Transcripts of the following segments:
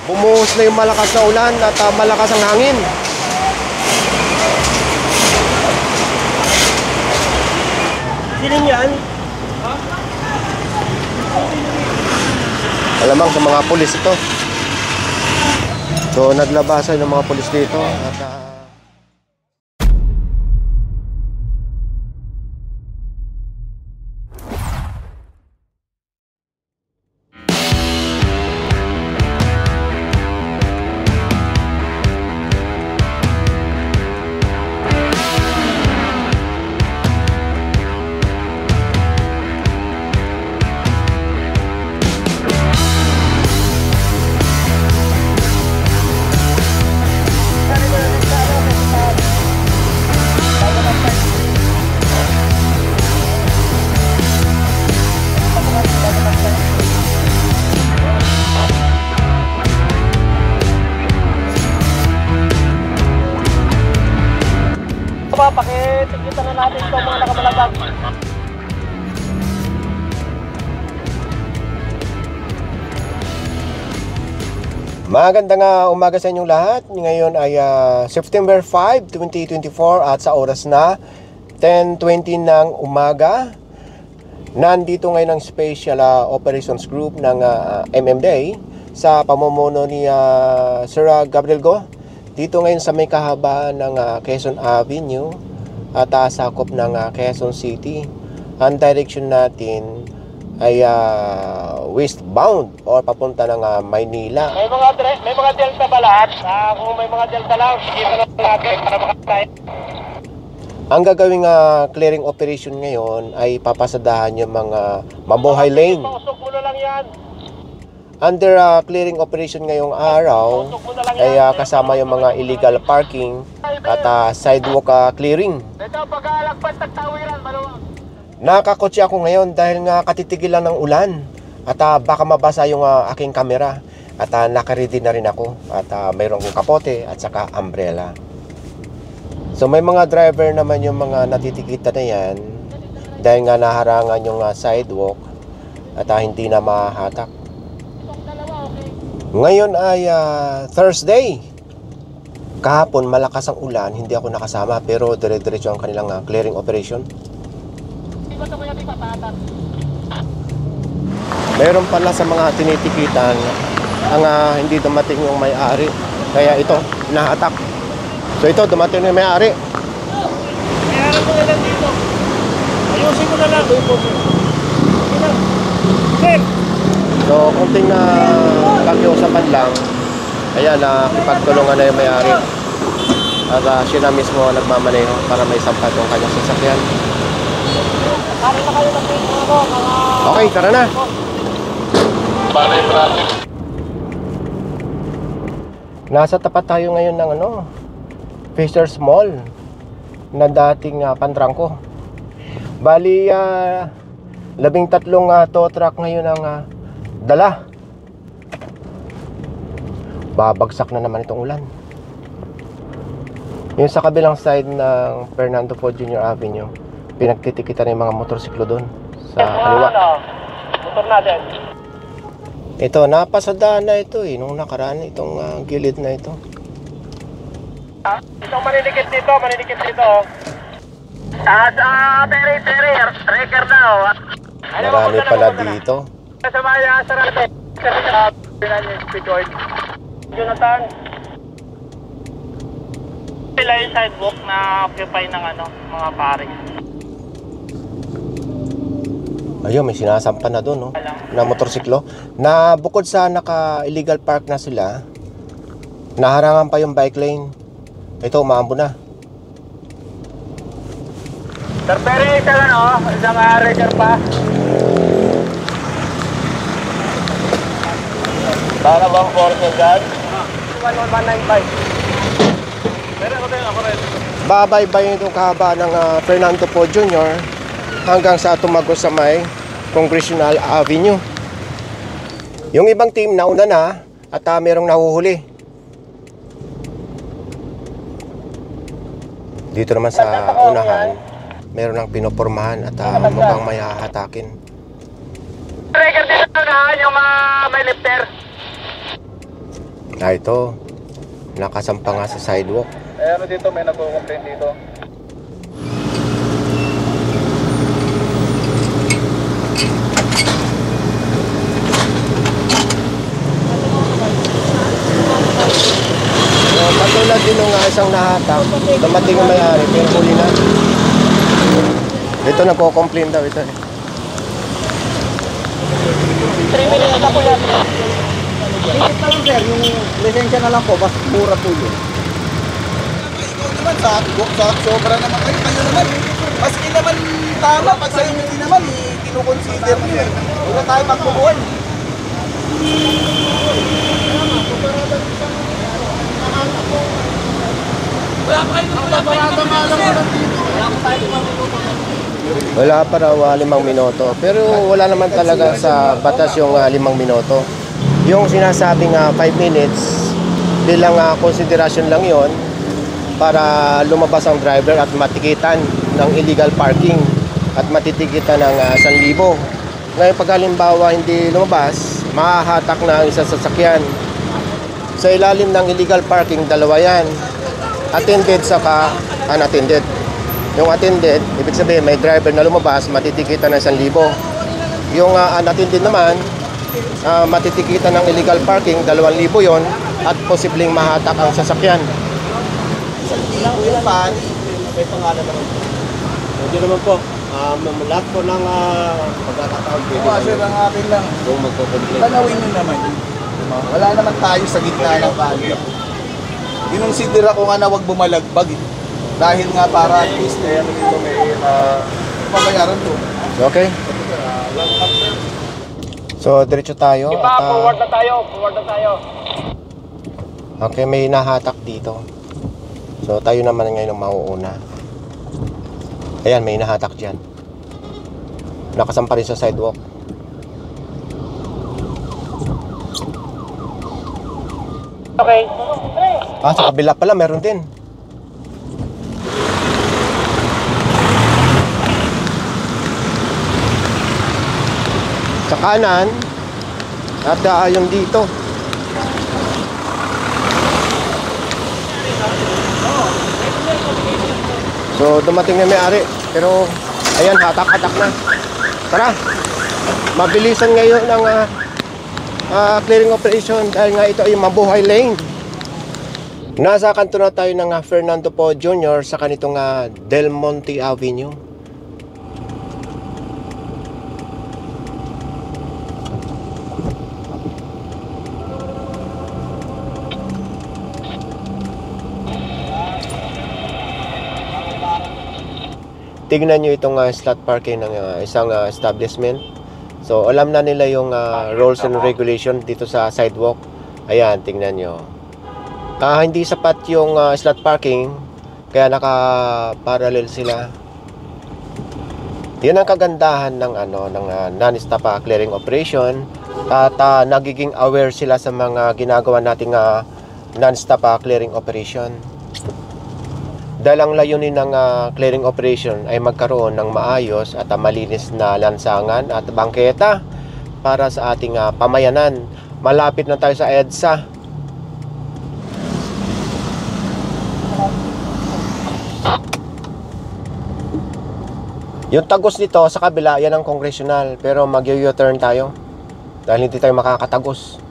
Bumuhos na yung malakas na ulan at malakas ang hangin. Siling yan? Alamang sa mga pulis ito. So naglabasan yung mga pulis dito at pakitikitan na natin ito mga nakabalagag. Magandang umaga sa inyong lahat. Ngayon ay September 5, 2024 at sa oras na 10:20 ng umaga. Nandito ngayon ang Special Operations Group ng MMDA sa pamumuno ni Sir Gabriel Go. Dito ngayon sa may kahabaan ng Quezon Avenue at sakop ng Quezon City. Ang direction natin ay westbound or papunta ng Maynila. May mga delta ba lahat? Kung may mga delta lang, sige na natin para makatay. Ang gagawing clearing operation ngayon ay papasadahan yung mga mabuhay lane. Pausok mo na lang yan. Under clearing operation ngayong araw ay kasama yung mga illegal parking at sidewalk clearing. Ito, pag-alagpas tagtawiran, maluwag. Nakakotse ako ngayon dahil nga katitigilan ng ulan at baka mabasa yung aking kamera at nakaready na rin ako at mayroong kapote at saka umbrella. So may mga driver naman yung mga natitikita na yan dahil nga naharangan yung sidewalk at hindi na mahatak. Ngayon ay Thursday. Kahapon malakas ang ulan, hindi ako nakasama pero dire-diretso ang kanilang clearing operation. Meron pala sa mga tinitikitan ang hindi dumating yung may-ari. Kaya ito, nahatak. So ito, dumating yung may-ari. May-ari mo na lang dito. Ayusin mo na lang. Sir! So kunting kakiusapan lang. Ayan, nakipagtulungan na yung may-ari. At siya na mismo nagmamaneho para may sampat yung kanyang sasakyan. Okay, tara na. Nasa tapat tayo ngayon ng Fisher's Mall na dating Pantrangko. Bali 13 tow truck ngayon ang dala. Babagsak na naman itong ulan. Yung sa kabilang side ng Fernando Po Jr. Avenue, pinagtitikitan ng mga motorsiklo doon sa kaliwa. Motor natin. Ito, napasadaan na ito nung nakaraan itong gilid na ito. Itong maninikit dito. Sa Terry, record na Marami pala dito. Sa Maya, sarate. Kasi pinan yung speakoid. Jonathan. Sila yung sidewalk na occupy ng mga paring. Ayun, may sinasampan na doon, na motorsiklo. Na bukod sa naka-illegal park na sila, naharangan pa yung bike lane. Ito, umaambo na. Sir Perry, isang record pa. Para bang force agad? 1195. Pero ako rin. Babaybayin itong kahaba ng Fernando Po Jr. hanggang sa tumagos sa may Congressional Avenue. Yung ibang team nauna na at merong nahuhuli. Dito naman sa unahan, meron ng pinopormahan at mukhang may hahatakin. Record dito na yung may lifter. Ito. Nakasampa nga sa sidewalk. Eh ano dito, may nagko-complain dito. So, patulad din ng isang nahatak, dumating ang may-ari, pero huli na. Ito nagko-complain daw ito. 3 minutes na po yan. Dikit na lang sir, yung lisensya na lang po, basta mura po yun. Ikaw naman, sobra naman kayo, kayo naman. Maski naman tama, pag sa'yo hindi naman, kinukonsider mo yun. Wala tayo magpubuhan. Wala pa raw 5 minuto. Pero wala naman talaga sa batas yung 5 minuto. Yung sinasabing 5 minutes, bilang konsiderasyon lang yon para lumabas ang driver at matikitan ng illegal parking at matitikitan ng 1,000. Ngayon pag halimbawa hindi lumabas, mahahatak na ang isang sasakyan. Sa ilalim ng illegal parking, dalawa yan. Attended saka unattended. Yung attended, ibig sabihin may driver na lumabas, matitikitan ng 1,000. Yung unattended naman, matitikitan ng illegal parking, 2,000 yon at posibleng mahatak ang sasakyan. Yung pan, may pangalan naman. Hindi naman po. Lahat po ng pagkakataon pwede Sir, ang akin lang. kung magpo-complain. Tanawin nyo naman yun. Wala naman tayo sa gitna ng kalye. Kinonsider ako nga na huwag bumalagbag eh. Dahil nga para at least eh, ano dito may pabayaran to. Okay. So, diretso tayo. Iba, forward na tayo. Okay, may nahatak dito. So, tayo naman ngayon ang mauuna. Ayan, may nahatak dyan. Nakasampa rin sa sidewalk. Okay. Sa kabila pala, meron din. Sa kanan, at yung dito. So, dumating na may-ari. Pero, ayan, hatak-hatak na. Tara, mabilisan ngayon ang clearing operation dahil nga ito ay mabuhay lane. Nasa kanto na tayo ng Fernando Po Jr. sa kanitong Del Monte Avenue. Tignan nyo itong slot parking ng isang establishment. So, alam na nila yung rules and regulation dito sa sidewalk. Ayan, tignan nyo. Hindi sapat yung slot parking, kaya naka-parallel sila. Yan ang kagandahan ng non-stop clearing operation. At nagiging aware sila sa mga ginagawa nating non-stop clearing operation. Dahil ang layunin ng clearing operation ay magkaroon ng maayos at malinis na lansangan at bangketa para sa ating pamayanan. Malapit na tayo sa EDSA. Yung tagos nito sa kabila, yan ang congressional. Pero mag-u-turn tayo dahil hindi tayo makakatagos.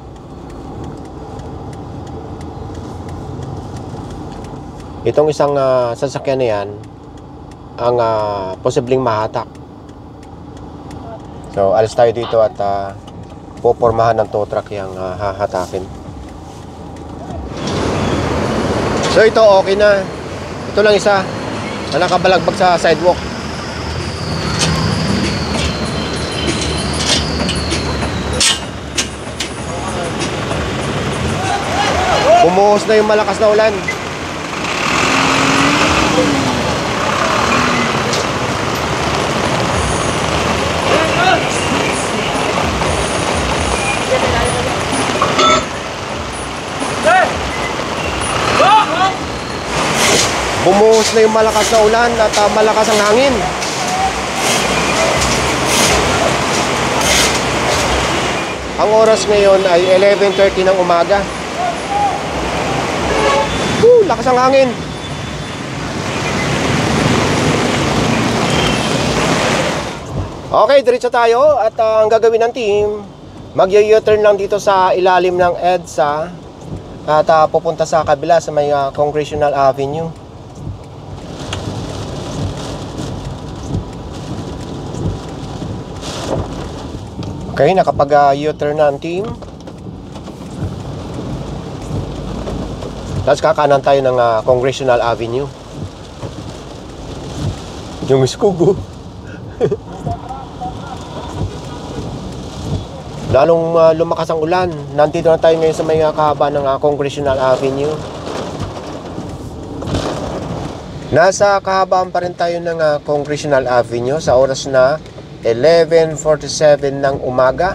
Itong isang sasakyan na yan ang posibleng mahatak. So, alis tayo dito at popormahan ng tow truck yung hahatakin. So, ito okay na. Ito lang isa na nakabalagbag sa sidewalk. Bumuhos na yung malakas na ulan. Bumuhos na yung malakas na ulan at malakas ang hangin. Ang oras ngayon ay 11:30 ng umaga. Lakas ang hangin. Okay, diretso tayo at ang gagawin ng team, mag-u-turn lang dito sa ilalim ng EDSA at pupunta sa kabila sa may Congressional Avenue. Okay, nakapag-u-turn na ang team. Tapos kakanan tayo ng Congressional Avenue. Yung iskugo. Lalong lumakas ang ulan. Nandito na tayo ngayon sa may kahaba ng Congressional Avenue. Nasa kahabaan pa rin tayo ng Congressional Avenue sa oras na 11:47 ng umaga.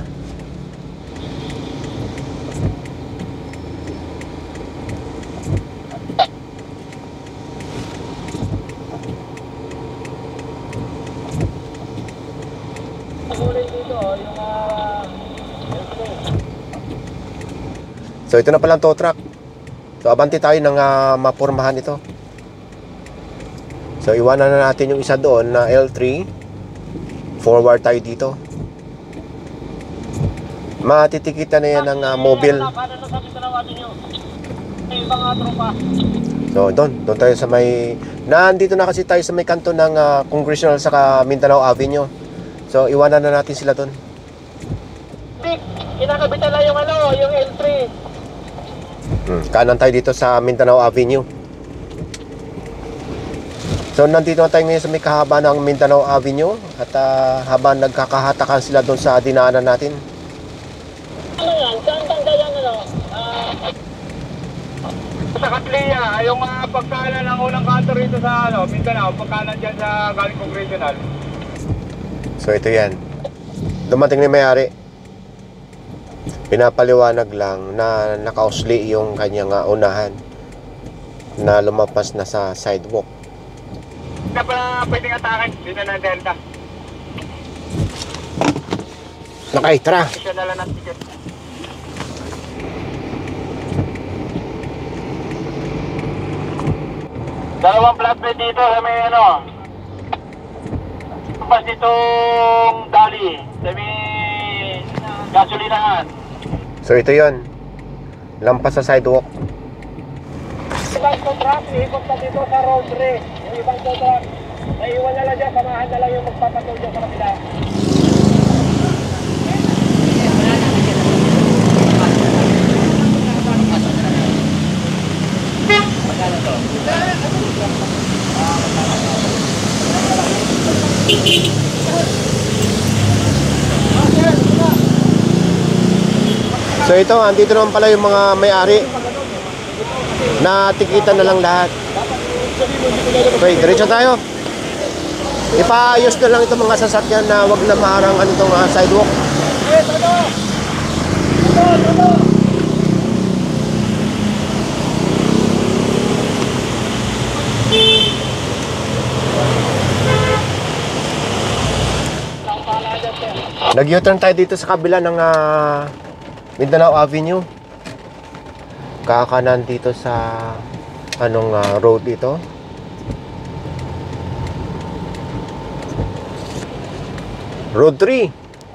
So ito na palang tow truck. So abante tayo ng mapormahan ito. So iwanan na natin yung isa doon na L3. Forward tayo dito. Matitikitan na yan ng mobile. So doon tayo sa may, nandito na kasi tayo sa may kanto ng Congressional sa Mindanao Avenue. So iwanan na natin sila doon. Kinakabitan lang yung yung L3. Kanan tayo dito sa Mindanao Avenue. So nandito na tayo ngayon sa may kahaba ng Mindanao Avenue. At habang nagkakahatakan sila doon sa dinaanan natin. Ano yan? Saan banda yan Sa Katlia, yung pagkanan ng unang kanto rito sa Mindanao, pagkanan dyan sa galing Congressional. So ito yan. Dumating na may-ari. Pinapaliwanag lang na nakausli yung kanyang unahan na lumampas na sa sidewalk. Hindi na pala pwedeng atakin. Hindi na ng Delta. Okay, tara. Siya na lang ng ticket. Dalawang flatbed dito sa may Pas ditong dali sa may gasolinahan. So ito yon, lampas sa sidewalk. Ibang contract, ikot na dito sa road 3. Yung ibang contract, naiwan na lang dyan, samahan na lang yung magpapatol dyan sa kapila. So ito, andito naman pala yung mga may-ari. Natikitan na lang lahat. Okay, diretso tayo. Ipaayos na lang itong mga sasakyan na wag na maharang itong sidewalk. Nag-U-turn tayo dito sa kabila ng Mindanao Avenue. Kakanan dito sa road ito. Road 3.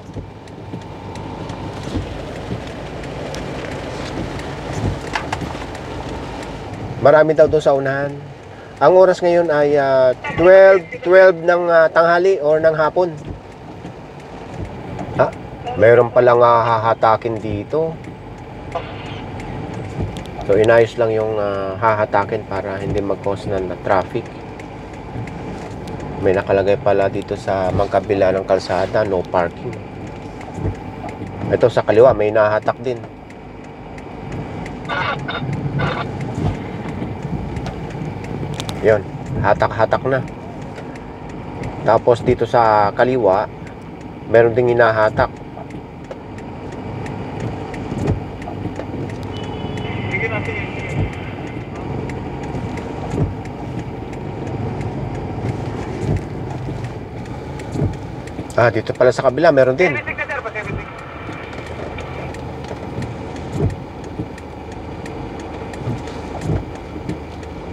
Marami daw doon sa unahan. Ang oras ngayon ay 12 ng tanghali or ng hapon. Mayroon palang hahatakin dito. So inayos lang yung hahatakin para hindi mag-cause ng traffic. May nakalagay pala dito sa magkabila ng kalsada, no parking. Ito sa kaliwa may nahatak din. Yun, hatak-hatak na. Tapos dito sa kaliwa meron ding hinahatak. Dito pala sa kabila meron din.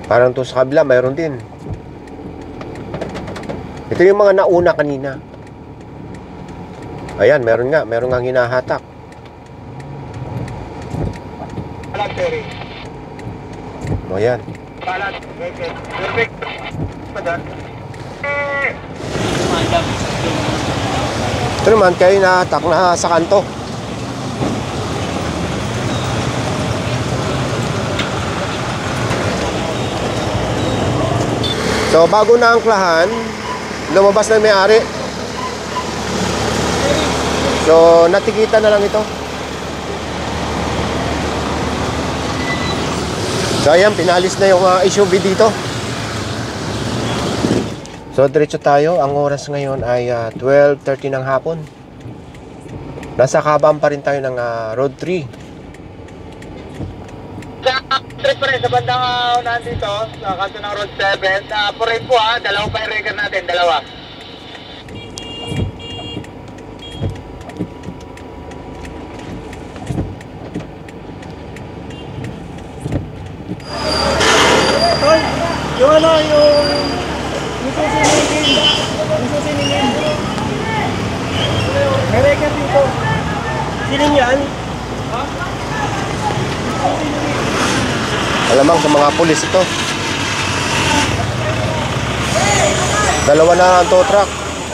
Parang to sa kabila, mayroon din. Ito yung mga nauna kanina. Ayan, meron nga hinahatak. Balat, Terry. O yan. Balat. Perfect. Padan. Ito naman kayo hinahatak na sa kanto. So bago na angklahan, lumabas na yung may-ari. So natikita na lang ito. So ayan, pinalis na yung SUV dito. So diretso tayo. Ang oras ngayon ay 12:30 ng hapon. Nasa kabaan pa rin tayo ng Road 3. Trip pa rin sa bandang unahan dito, sa kanto ng Road 7. For rin po dalawa pa yung record natin, dalawa. Yung ano, yung susiningin. May record dito. Sining yan? Alamang sa mga pulis ito. Dalawa na ang tow truck.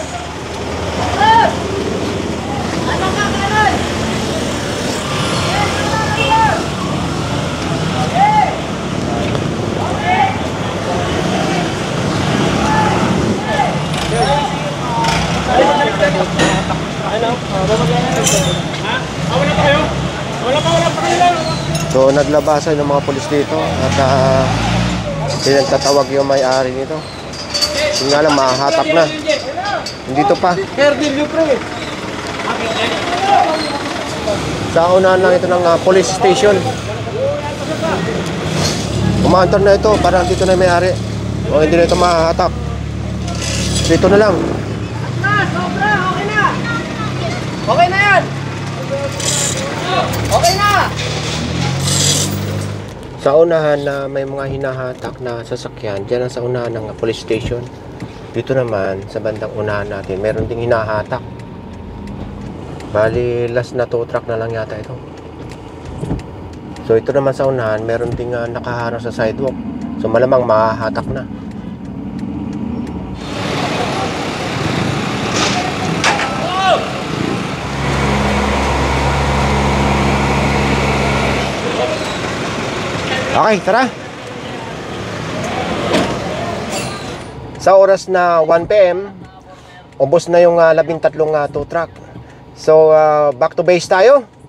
So naglabasan ng mga pulis dito at pinagtatawag yung may-ari nito. Yung nga lang, mahahatak na. Dito pa. Sa unahan lang ito ng police station. Umaantor na ito, parang dito na yung may-ari. O hindi na ito mahahatak. Dito na lang. Sobra, okay na. Okay na yan. Okay na. Sa unahan na may mga hinahatak na sasakyan, dyan ang sa unahan ng police station. Dito naman, sa bandang unahan natin, meron ding hinahatak. Bali, last na tow truck na lang yata ito. So ito naman sa unahan, meron ding nakaharang sa sidewalk. So malamang mahahatak na. Okay, tara. Sa oras na 1 PM, ubos na yung 13 tow truck. So, back to base tayo.